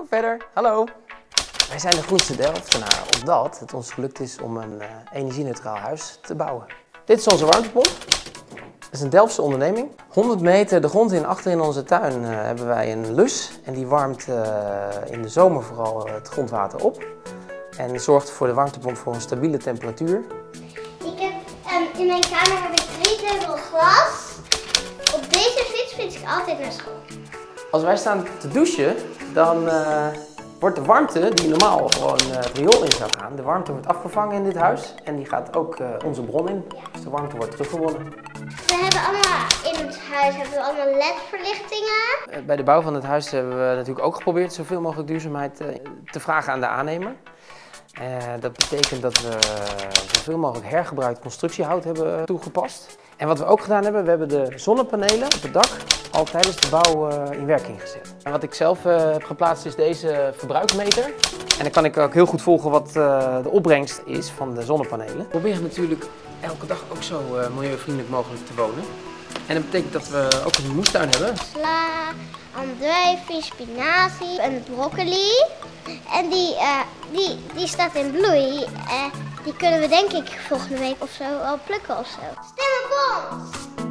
Kom verder. Hallo. Wij zijn de Groenste Delftenaar omdat het ons gelukt is om een energie-neutraal huis te bouwen. Dit is onze warmtepomp. Het is een Delftse onderneming. 100 meter de grond in, achter in onze tuin hebben wij een lus. En die warmt in de zomer vooral het grondwater op. En zorgt voor de warmtepomp voor een stabiele temperatuur. In mijn kamer heb ik 3 dubbel glas. Op deze fiets ik altijd naar school. Als wij staan te douchen, dan wordt de warmte die normaal gewoon het riool in zou gaan, de warmte wordt afgevangen in dit huis. En die gaat ook onze bron in. Dus de warmte wordt teruggewonnen. We hebben allemaal in het huis allemaal LED-verlichtingen. Bij de bouw van het huis hebben we natuurlijk ook geprobeerd zoveel mogelijk duurzaamheid te vragen aan de aannemer. Dat betekent dat we zoveel mogelijk hergebruikt constructiehout hebben toegepast. En wat we ook gedaan hebben, we hebben de zonnepanelen op het dak al tijdens de bouw in werking gezet. En wat ik zelf heb geplaatst is deze verbruikmeter. En dan kan ik ook heel goed volgen wat de opbrengst is van de zonnepanelen. We proberen natuurlijk elke dag ook zo milieuvriendelijk mogelijk te wonen. En dat betekent dat we ook een moestuin hebben. Sla, andijvie, spinazie en broccoli. En die staat in bloei. Die kunnen we denk ik volgende week of zo al plukken of zo. Stem op ons!